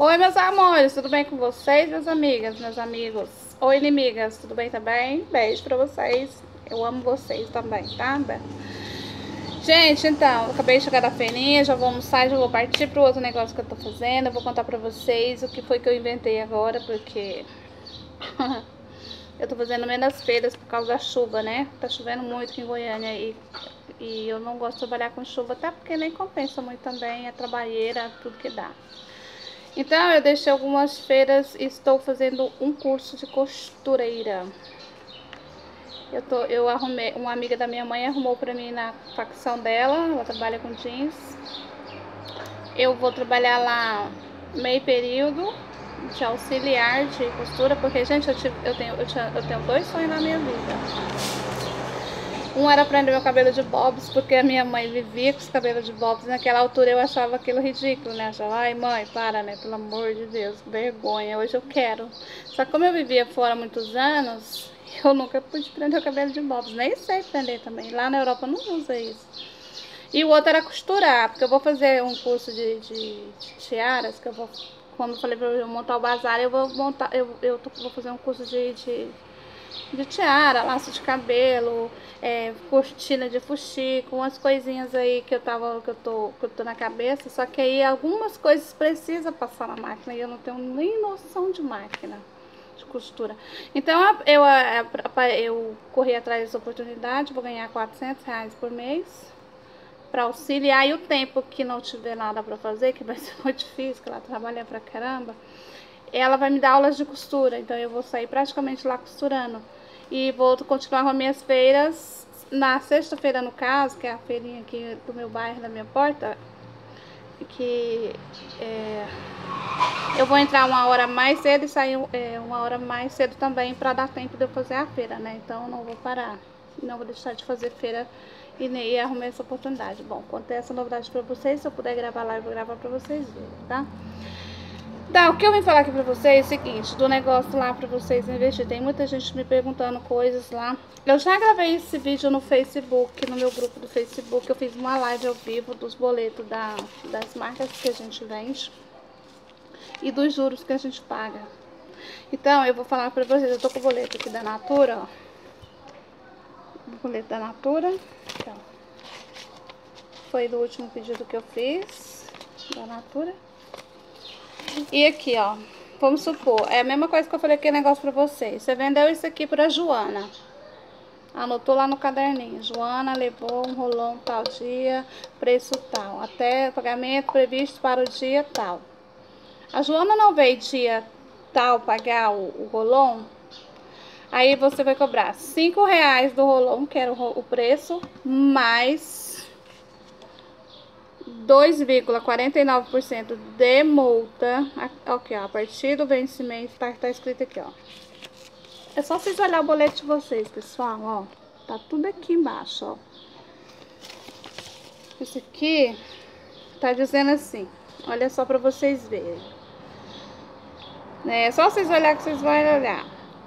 Oi, meus amores, tudo bem com vocês, minhas amigas, meus amigos? Oi, inimigas, tudo bem também? Beijo pra vocês. Eu amo vocês também, tá? Gente, então, eu acabei de chegar da feirinha, já vou almoçar, já vou partir pro outro negócio que eu tô fazendo. Eu vou contar pra vocês o que foi que eu inventei agora, porque eu tô fazendo menos feiras por causa da chuva, né? Tá chovendo muito aqui em Goiânia e eu não gosto de trabalhar com chuva, até porque nem compensa muito também, é trabalheira, tudo que dá. Então, eu deixei algumas feiras e estou fazendo um curso de costureira. Eu arrumei, uma amiga da minha mãe arrumou pra mim na facção dela, ela trabalha com jeans. Eu vou trabalhar lá meio período de auxiliar de costura, porque, gente, eu tenho dois sonhos na minha vida. Um era prender meu cabelo de bobs, porque a minha mãe vivia com os cabelos de bobs. Naquela altura eu achava aquilo ridículo, né? Achava, ai mãe, para, né? Pelo amor de Deus, vergonha. Hoje eu quero. Só que como eu vivia fora há muitos anos, eu nunca pude prender o cabelo de bobs. Nem sei prender também. Lá na Europa não usa isso. E o outro era costurar, porque eu vou fazer um curso de tiaras, que eu vou, quando eu falei pra eu montar o bazar, eu vou montar, vou fazer um curso de tiara, laço de cabelo, cortina de fuxico, umas coisinhas aí que eu tô na cabeça, só que aí algumas coisas precisa passar na máquina e eu não tenho nem noção de máquina de costura. Então eu corri atrás dessa oportunidade, vou ganhar R$ 400 por mês para auxiliar, e o tempo que não tiver nada para fazer, que vai ser muito difícil, que ela trabalha pra caramba, ela vai me dar aulas de costura, então eu vou sair praticamente lá costurando. E vou continuar com as minhas feiras na sexta-feira, no caso, que é a feirinha aqui do meu bairro, da minha porta, que eu vou entrar uma hora mais cedo e sair uma hora mais cedo também, para dar tempo de eu fazer a feira, né? Então não vou parar, não vou deixar de fazer feira e arrumei essa oportunidade. Bom, contei essa novidade pra vocês, se eu puder gravar lá, eu vou gravar pra vocês verem, tá? Tá, o que eu vim falar aqui pra vocês é o seguinte, do negócio lá pra vocês investir. Tem muita gente me perguntando coisas lá. Eu já gravei esse vídeo no Facebook, no meu grupo do Facebook. Eu fiz uma live ao vivo dos boletos das marcas que a gente vende e dos juros que a gente paga. Então, eu vou falar pra vocês. Eu tô com o boleto aqui da Natura, ó. O boleto da Natura. Então, foi do último pedido que eu fiz da Natura. E aqui, ó, vamos supor, é a mesma coisa que eu falei aqui, negócio pra vocês. Você vendeu isso aqui pra Joana, anotou lá no caderninho, Joana levou um rolão tal dia, preço tal, até pagamento previsto para o dia tal. A Joana não veio dia tal pagar o rolão, aí você vai cobrar R$5 do rolão, que era o preço, mais 2,49% de multa. Aqui, ó, a partir do vencimento, tá escrito aqui, ó. É só vocês olhar o boleto de vocês, pessoal, ó. Tá tudo aqui embaixo, ó. Isso aqui tá dizendo assim, olha só pra vocês verem. É só vocês olhar que vocês vão olhar.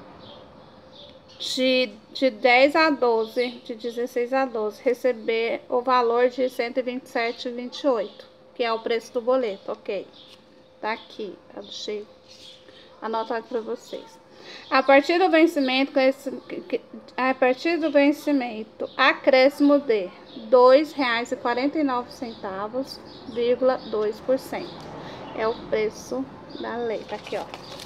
De 10 a 12, de 16 a 12, receber o valor de R$ 127,28, que é o preço do boleto, ok? Tá aqui, eu deixei anotado para vocês. A partir do vencimento, acréscimo de R$ 2,49,2%. É o preço da lei, tá aqui, ó.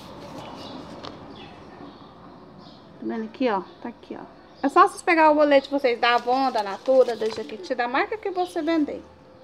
Tá vendo aqui, ó? Tá aqui, ó. É só vocês pegar o boleto de vocês da Avon, da Natura, da Jequiti, da marca que você vender.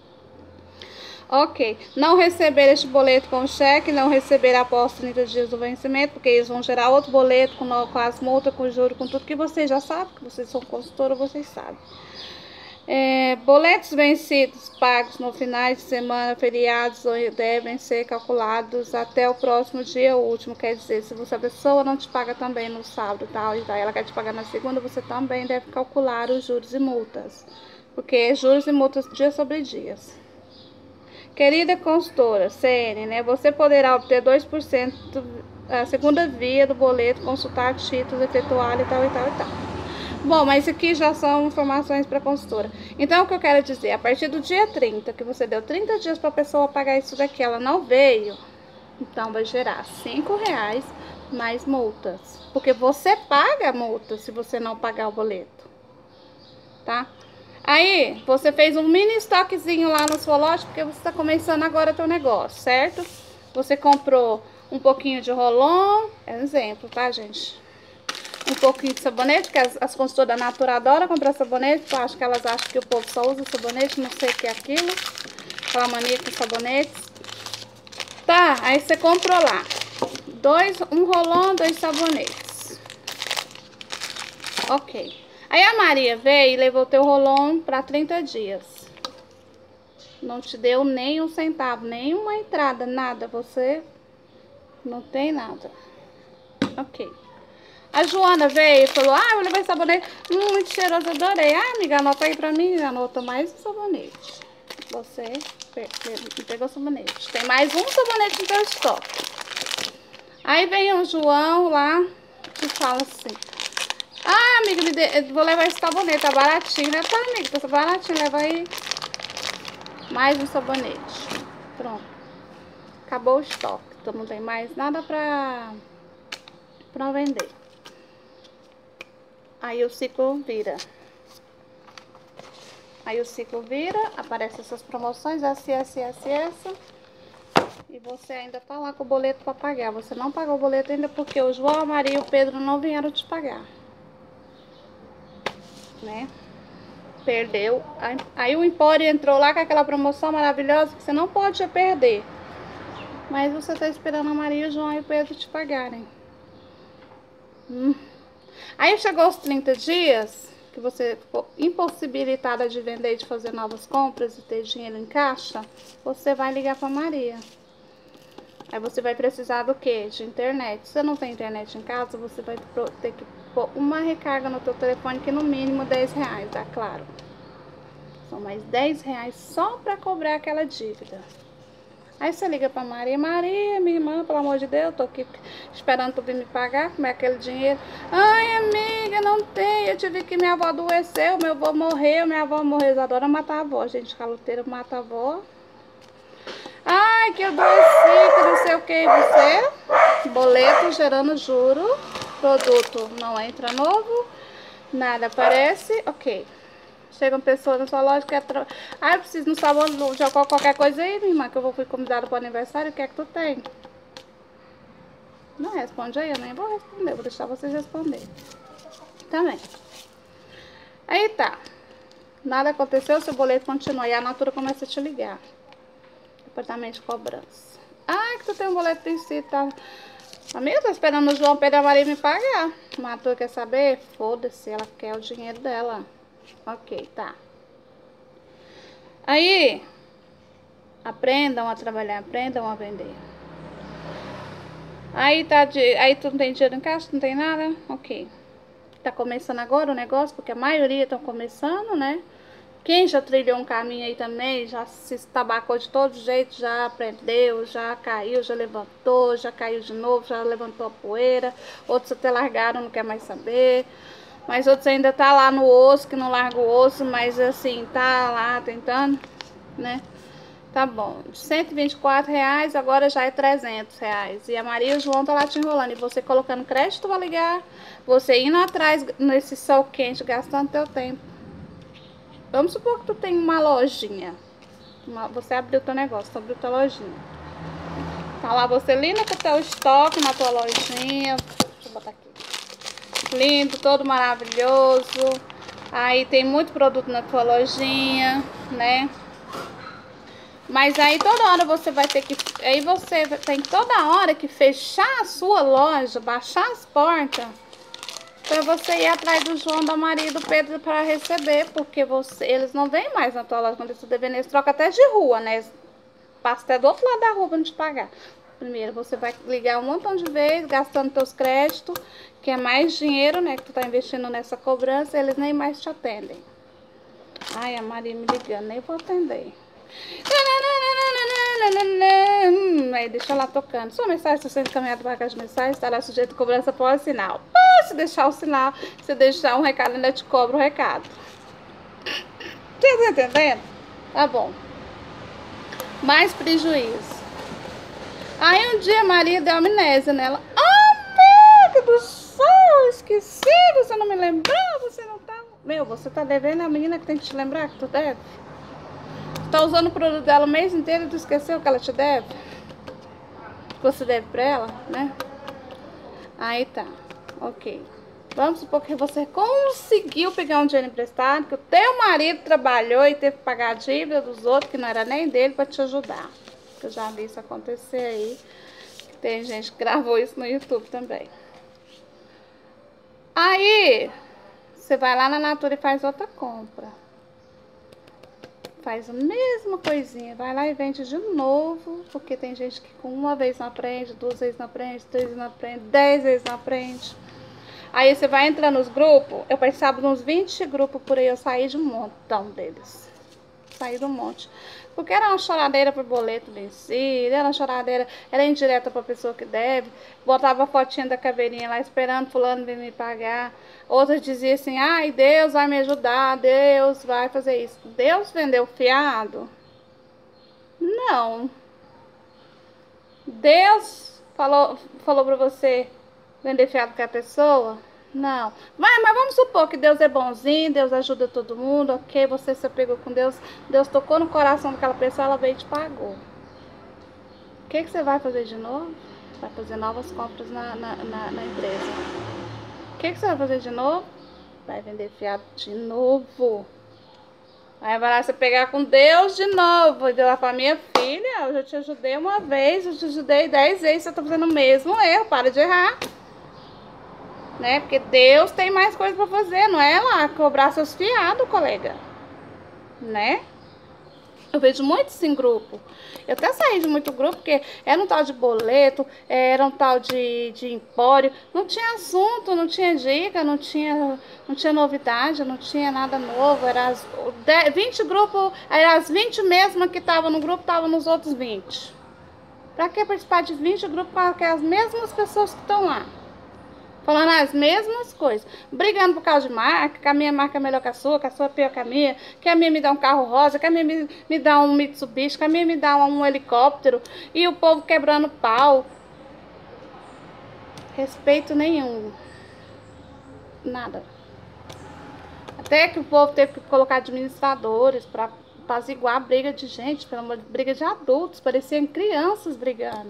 Ok. Não receber este boleto com cheque, não receber após 30 dias do vencimento, porque eles vão gerar outro boleto com as multas, com juros, com tudo que vocês já sabem, que vocês são consultora, vocês sabem. Boletos vencidos pagos no finais de semana, feriados, devem ser calculados até o próximo dia último. Quer dizer, se a pessoa não te paga também no sábado tal, e ela quer te pagar na segunda, você também deve calcular os juros e multas, porque juros e multas dia sobre dias. Querida consultora, CN, né? Você poderá obter 2% a segunda via do boleto, consultar títulos, efetuar e tal e tal e tal. Bom, mas aqui já são informações para a consultora. Então, o que eu quero dizer, a partir do dia 30, que você deu 30 dias para a pessoa pagar isso daqui, ela não veio, Então vai gerar R$ 5 mais multas. Porque você paga a multa se você não pagar o boleto, tá? Aí, você fez um mini estoquezinho lá na sua loja, porque você está começando agora teu negócio, certo? Você comprou um pouquinho de Rolon, é um exemplo, tá, gente? Um pouquinho de sabonete, que as consultoras da Natura adoram comprar sabonete, eu acho que elas acham que o povo só usa sabonete, não sei o que é aquilo. Aquela mania com sabonetes. Tá, aí você comprou lá um Rolon, 2 sabonetes. Ok. Aí a Maria veio e levou teu Rolon para 30 dias. Não te deu nem um centavo, nem uma entrada, nada. Você não tem nada. Ok. A Joana veio e falou, eu vou levar esse sabonete. Muito cheiroso, adorei. Amiga, anota aí pra mim. Anota mais um sabonete. Você pegou o sabonete. Tem mais um sabonete no teu estoque. Aí vem o João lá e fala assim, amiga, vou levar esse sabonete, tá baratinho, né? Tá, amiga, tá baratinho, leva aí. Mais um sabonete. Pronto. Acabou o estoque. Então não tem mais nada pra vender. Aí o ciclo vira. Aparecem essas promoções, essa. E você ainda tá lá com o boleto pra pagar. Você não pagou o boleto ainda porque o João, a Maria e o Pedro não vieram te pagar. Né? Perdeu. Aí o Empório entrou lá com aquela promoção maravilhosa que você não pode perder. Mas você tá esperando a Maria, o João e o Pedro te pagarem. Aí chegou os 30 dias, que você ficou impossibilitada de vender e de fazer novas compras e ter dinheiro em caixa, você vai ligar pra Maria. Aí você vai precisar do quê? De internet. Se você não tem internet em casa, você vai ter que pôr uma recarga no teu telefone, que no mínimo R$10, tá claro? São mais R$10 só pra cobrar aquela dívida. Aí você liga pra Maria, minha irmã, pelo amor de Deus, tô aqui esperando tu vir me pagar, como é aquele dinheiro. Ai, amiga, não tem, eu tive que minha avó adoeceu, meu avô morreu, minha avó morreu, eles adoram matar a avó, gente, caloteira mata a avó. Ai, que eu adoeci, que não sei o que, e você, boleto gerando juro, produto não entra novo, nada aparece, ok. Chegam pessoas na sua loja que eu preciso no sabão de álcool, qualquer coisa aí, minha irmã, que eu fui convidada para o aniversário, o que é que tu tem? Não responde aí, eu nem vou responder, vou deixar vocês responderem. Também. Aí tá. Nada aconteceu, seu boleto continua. E a Natura começa a te ligar. Departamento de cobrança. Que tu tem um boleto em si, tá? Amiga, tô esperando o João Pedro e a Maria me pagar. A Natura quer saber? Foda-se, ela quer o dinheiro dela. Ok, tá. Aí, aprendam a trabalhar, aprendam a vender. Aí tu não tem dinheiro em caixa, não tem nada? Ok. Tá começando agora o negócio, porque a maioria estão começando, né? Quem já trilhou um caminho aí também, já se estabacou de todo jeito, já aprendeu, já caiu, já levantou, já caiu de novo, já levantou a poeira. Outros até largaram, não quer mais saber. Mas outros ainda tá lá no osso, que não larga o osso, mas assim, tá lá tentando, né? Tá bom. De R$124, agora já é R$300. E a Maria e o João tá lá te enrolando. E você colocando crédito pra ligar, você indo atrás nesse sol quente, gastando teu tempo. Vamos supor que tu tem uma lojinha. Você abriu teu negócio, tu abriu tua lojinha. Tá lá você linda com o teu estoque na tua lojinha. Deixa eu botar aqui. Lindo, todo maravilhoso. Aí tem muito produto na tua lojinha, né? Mas aí toda hora você vai ter que... Aí você tem toda hora que fechar a sua loja, baixar as portas, pra você ir atrás do João, da Maria e do Pedro para receber. Porque eles não vêm mais na tua loja quando eles estão devendo. Eles trocam até de rua, né? Passa até do outro lado da rua pra não te pagar. Primeiro, você vai ligar um montão de vezes, gastando teus créditos, que é mais dinheiro, né, que tu tá investindo nessa cobrança, eles nem mais te atendem. Ai, a Maria me ligando, nem vou atender. Aí deixa ela tocando. Sua mensagem está sendo encaminhada para a caixa de mensagem, estará sujeito a cobrança após o sinal. Se deixar o sinal, se deixar um recado, ainda te cobra o recado. Você tá entendendo? Tá bom. Mais prejuízo. Aí um dia a Maria deu amnésia nela. Amiga do céu, esqueci, você não me lembrou, você não tá... Meu, você tá devendo a menina que tem que te lembrar que tu deve. Tu tá usando o produto dela o mês inteiro e tu esqueceu que ela te deve? Que você deve pra ela, né? Aí tá, ok. Vamos supor que você conseguiu pegar um dinheiro emprestado, que o teu marido trabalhou e teve que pagar a dívida dos outros, que não era nem dele, pra te ajudar. Eu já vi isso acontecer aí. Tem gente que gravou isso no YouTube também. Aí, você vai lá na Natura e faz outra compra. Faz a mesma coisinha, vai lá e vende de novo, porque tem gente que com uma vez não aprende, 2 vezes não aprende, 3 vezes não aprende, 10 vezes não aprende. Aí você vai entrar nos grupos, eu pensava uns 20 grupos por aí, eu saí de um montão deles. Saí de um monte. Porque era uma choradeira por boleto vencido, era uma choradeira, era indireta pra pessoa que deve. Botava a fotinha da caveirinha lá esperando fulano vir me pagar. Outras diziam assim, ai, Deus vai me ajudar, Deus vai fazer isso. Deus vendeu fiado? Não. Deus falou pra você vender fiado com a pessoa? Não. Mas vamos supor que Deus é bonzinho, Deus ajuda todo mundo, ok, você se apegou com Deus, Deus tocou no coração daquela pessoa, ela veio e te pagou. O que você vai fazer de novo? Vai fazer novas compras na empresa. O que você vai fazer de novo? Vai vender fiado de novo. Aí vai lá você pegar com Deus de novo. E deu lá pra minha filha, eu já te ajudei uma vez, eu te ajudei 10 vezes, você tá fazendo o mesmo erro, para de errar. Né? Porque Deus tem mais coisa pra fazer, não é lá cobrar seus fiados, colega. Né? Eu vejo muito isso em grupo. Eu até saí de muito grupo, porque era um tal de boleto, era um tal de empório. Não tinha assunto, não tinha dica, não tinha novidade, não tinha nada novo. Era 20 grupos, era as 20 mesmas que estavam no grupo, estavam nos outros 20. Pra que participar de 20 grupos para as mesmas pessoas que estão lá? Falando as mesmas coisas. Brigando por causa de marca, que a minha marca é melhor que a sua é pior que a minha me dá um carro rosa, que a minha me dá um Mitsubishi, que a minha me dá um helicóptero. E o povo quebrando pau. Respeito nenhum. Nada. Até que o povo teve que colocar administradores para apaziguar a briga de gente, pelo amor de briga de adultos. Pareciam crianças brigando.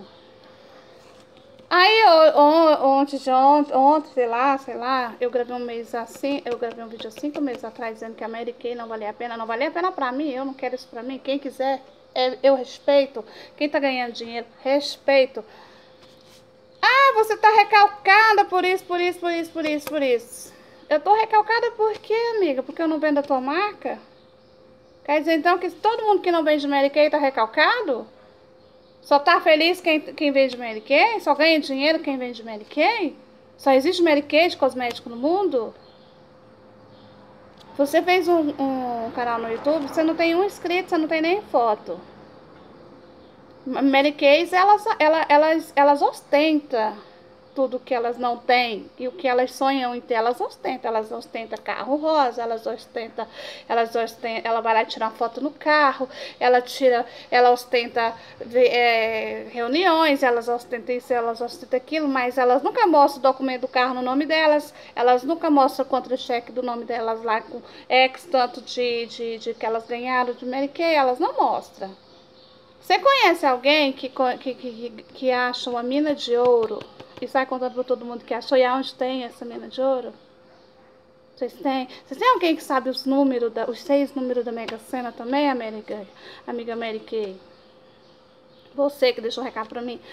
Aí ontem, sei lá, eu gravei um vídeo há 5 meses atrás dizendo que a Mary Kay não valia a pena. Não valia a pena pra mim, eu não quero isso pra mim. Quem quiser, eu respeito. Quem tá ganhando dinheiro, respeito. Ah, você tá recalcada por isso. Eu tô recalcada por quê, amiga? Porque eu não vendo a tua marca? Quer dizer então que todo mundo que não vende Mary Kay tá recalcado? Só tá feliz quem vende Mary Kay? Só ganha dinheiro quem vende Mary Kay? Só existe Mary Kay de cosmético no mundo? Você fez um canal no YouTube, você não tem um inscrito, você não tem nem foto. Mary Kay, elas ostentam tudo que elas não têm e o que elas sonham em ter, elas ostentam carro rosa, ela vai lá tirar uma foto no carro, ela ostenta reuniões, elas ostentam isso, elas ostentam aquilo, mas elas nunca mostram o documento do carro no nome delas, elas nunca mostram o contra-cheque do nome delas lá com X tanto de que elas ganharam de Mary Kay, elas não mostram. Você conhece alguém que acha uma mina de ouro e sai contando para todo mundo que achou? E aonde tem essa mina de ouro? Vocês têm alguém que sabe os 6 números da Mega Sena também, amiga Mary Kay? Você que deixou um recado para mim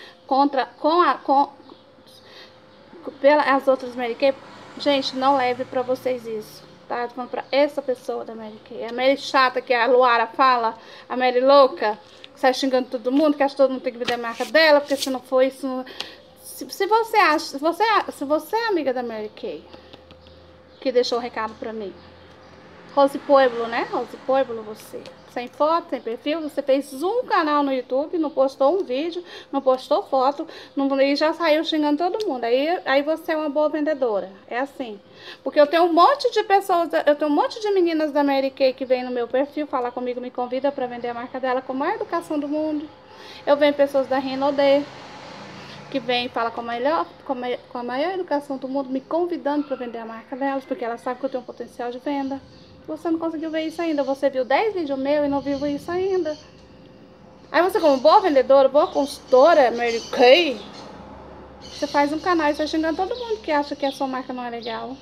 pelas outras Mary Kay. Gente, não leve para vocês isso. Tá? Tô falando pra essa pessoa da Mary Kay. A Mary chata que a Luara fala, a Mary louca, que sai xingando todo mundo, que acha que todo mundo tem que vender a marca dela, porque se não for isso... Se você é amiga da Mary Kay, que deixou o recado pra mim. Rose Pueblo, né? Rose Pueblo, você. Sem foto, sem perfil, você fez um canal no YouTube, não postou um vídeo, não postou foto, e já saiu xingando todo mundo. Aí você é uma boa vendedora. É assim. Porque eu tenho um monte de pessoas, eu tenho um monte de meninas da Mary Kay que vem no meu perfil falar comigo, me convida pra vender a marca dela com a maior educação do mundo. Eu venho pessoas da Renaudet, que vem e fala com a maior educação do mundo, me convidando para vender a marca delas, porque elas sabem que eu tenho um potencial de venda. Você não conseguiu ver isso ainda, você viu 10 vídeos meus e não viu isso ainda. Aí você, como boa vendedora, boa consultora, Mary Kay, você faz um canal e está xingando todo mundo que acha que a sua marca não é legal.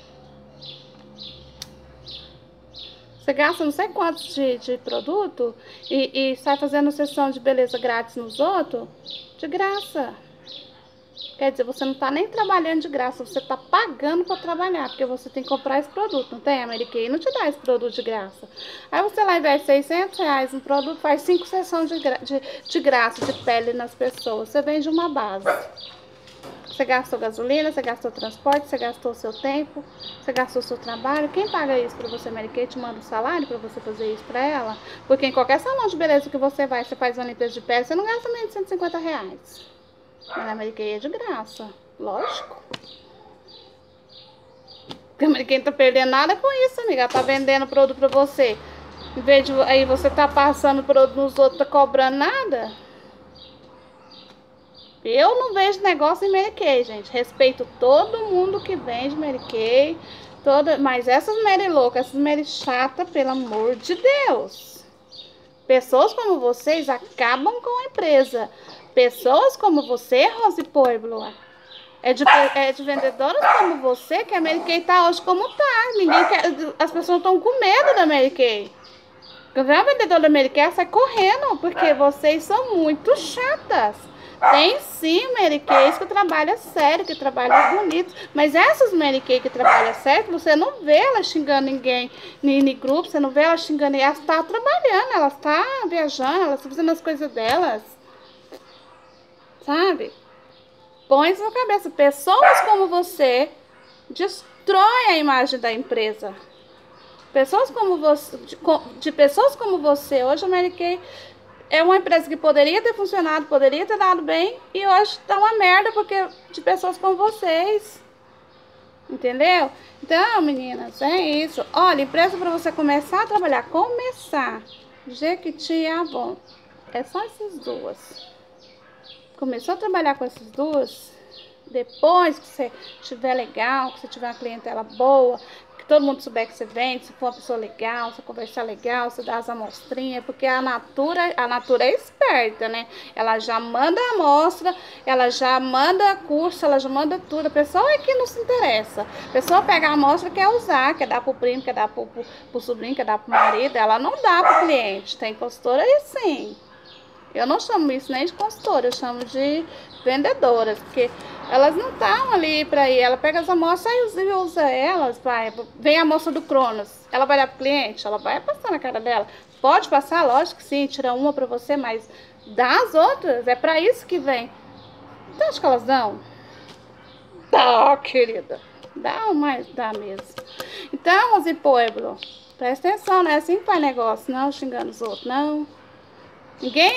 Você gasta não sei quantos de produto e sai fazendo sessão de beleza grátis nos outros, de graça. Quer dizer, você não está nem trabalhando de graça, você está pagando para trabalhar, porque você tem que comprar esse produto, não tem? A Mary Kay não te dá esse produto de graça. Aí você lá investe R$600 no produto, faz 5 sessões de graça, de pele nas pessoas. Você vende uma base. Você gastou gasolina, você gastou transporte, você gastou seu tempo, você gastou seu trabalho. Quem paga isso para você, Mary Kay? Te manda um salário para você fazer isso para ela? Porque em qualquer salão de beleza que você vai, você faz uma limpeza de pele, você não gasta menos de R$150. Mas a Mary Kay é de graça, lógico. Porque a Mary Kay não tá perdendo nada com isso, amiga. Ela tá vendendo produto pra você. Em vez de aí você tá passando produto nos outros, tá cobrando nada. Eu não vejo negócio em Mary Kay, gente. Respeito todo mundo que vende Mary Kay. Mas essas Mary loucas, essas Mary chata, pelo amor de Deus. Pessoas como vocês acabam com a empresa. Pessoas como você, Rose Pueblo, é de vendedoras como você que a Mary Kay tá hoje como tá. Ninguém quer, as pessoas estão com medo da Mary Kay. Quando vem uma vendedora da Mary Kay, ela sai correndo, porque vocês são muito chatas. Tem sim Mary Kay que trabalha sério, que trabalha bonito, mas essas Mary Kay que trabalham sério, você não vê ela xingando ninguém em grupo, você não vê ela xingando ninguém, ela está trabalhando, ela está viajando, ela está fazendo as coisas delas. Sabe? Põe isso na cabeça. Pessoas como você destroem a imagem da empresa. Pessoas como você, de pessoas como você, hoje a Mary Kay é uma empresa que poderia ter funcionado, poderia ter dado bem, e hoje tá uma merda porque de pessoas como vocês. Entendeu? Então, meninas, é isso. Olha, empresa para você começar a trabalhar, Jequiti e Avon. É só essas duas. Começou a trabalhar com essas duas, depois que você estiver legal, que você tiver uma clientela boa, que todo mundo souber que você vende, se for uma pessoa legal, se conversar legal, se dá as amostrinhas, porque a Natura é esperta, né? Ela já manda a amostra, ela já manda curso, ela já manda tudo. A pessoa é que não se interessa. A pessoa pega a amostra e quer usar, quer dar pro primo, quer dar pro sobrinho, quer dar pro marido, ela não dá pro cliente. Tem consultora aí sim. Eu não chamo isso nem de consultora, eu chamo de vendedoras, porque elas não estão ali para ir. Ela pega as amostras e usa elas, vai. Vem a amostra do Cronos, ela vai dar pro cliente, ela vai passar na cara dela. Pode passar, lógico que sim, tira uma para você, mas dá as outras, é para isso que vem. Então acho que elas dão? Dá, querida. Dá, mas dá mesmo. Então, Rose Pueblo, presta atenção, não é assim que faz negócio, não, xingando os outros, não. Ninguém